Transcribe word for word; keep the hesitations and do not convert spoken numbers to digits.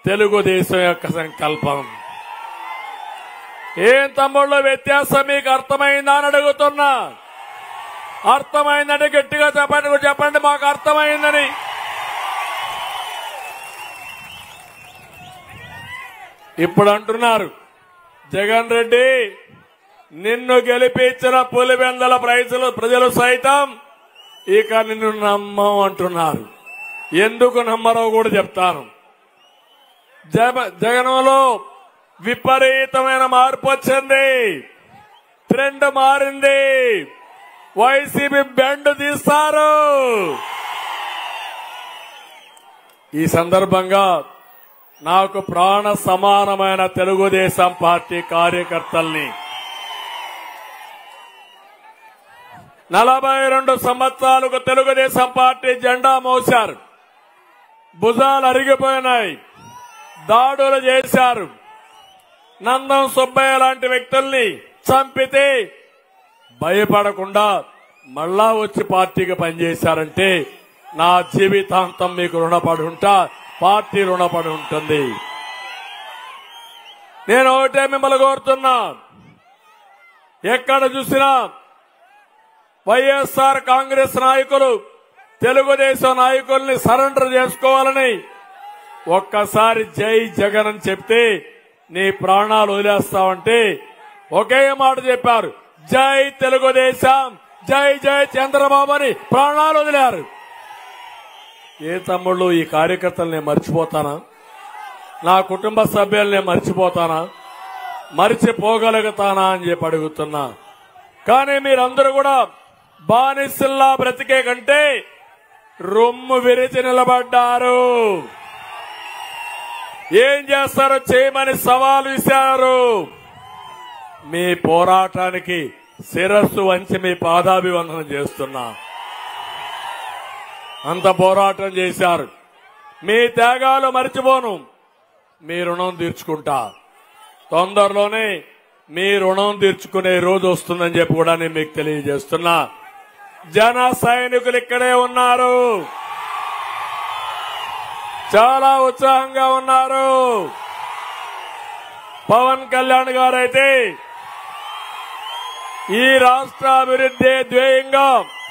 తెలుగుదేశం యొక్క సంకల్పం. ఏం తమ్ముళ్ళ వ్యత్యాసం మీకు అర్థమైందా అని అడుగుతున్నా. అర్థమైందంటే గట్టిగా చెప్పండి, చెప్పండి మాకు అర్థమైందని. ఇప్పుడు అంటున్నారు జగన్ రెడ్డి నిన్ను గెలిపించిన పులివెందల ప్రజలు ప్రజలు సైతం ఇక నిన్ను నమ్మం అంటున్నారు. ఎందుకు నమ్మరో కూడా చెప్తాను. జగన్లో విపరీతమైన మార్పు వచ్చింది, ట్రెండ్ మారింది. వైసీపీ బెండ్ తీస్తారు. ఈ సందర్భంగా నాకు ప్రాణ సమానమైన తెలుగుదేశం పార్టీ కార్యకర్తల్ని నలభై రెండు సంవత్సరాలకు తెలుగుదేశం పార్టీ జెండా మోశారు. భుజాలు అరిగిపోయినాయి, దాడులు చేశారు. నందం సుబ్బయ్య లాంటి వ్యక్తుల్ని చంపితే భయపడకుండా మళ్ళా వచ్చి పార్టీకి పనిచేశారంటే నా జీవితాంతం మీకు రుణపడి ఉంటా, పార్టీ రుణపడి ఉంటుంది. నేను ఒకటే మిమ్మల్ని కోరుతున్నా, ఎక్కడ చూసినా వైఎస్ఆర్ కాంగ్రెస్ నాయకులు తెలుగుదేశం నాయకుల్ని సరెండర్ చేసుకోవాలని ఒక్కసారి జై జగన్ అని చెప్తే నీ ప్రాణాలు వదిలేస్తావంటే ఒకే మాట చెప్పారు, జై తెలుగుదేశం, జై జై చంద్రబాబు అని ప్రాణాలు వదిలారు. ఏ తమ్ముళ్ళు ఈ కార్యకర్తలు నేను మర్చిపోతానా? నా కుటుంబ సభ్యుల్ని మర్చిపోతానా? మర్చిపోగలుగుతానా అని చెప్పి అడుగుతున్నా. కానీ మీరందరూ కూడా బానిసల్లా బ్రతికే కంటే రొమ్ము విరిచి నిలబడ్డారు. ఏం చేస్తారో చేయమని సవాల్ విసిరారు. మీ పోరాటానికి శిరస్సు వంచి మీ పాదాభివందనం చేస్తున్నా. అంత పోరాటం చేశారు. మీ త్యాగాలు మర్చిపోను. మీ రుణం తీర్చుకుంటా. తొందరలోనే మీ రుణం తీర్చుకునే రోజు వస్తుందని చెప్పి కూడా నేను మీకు తెలియజేస్తున్నా. జన సైనికులు ఇక్కడే ఉన్నారు, చాలా ఉత్సాహంగా ఉన్నారు. పవన్ కళ్యాణ్ గారైతే ఈ రాష్ట్ర అభివృద్ధి ధ్యేయంగా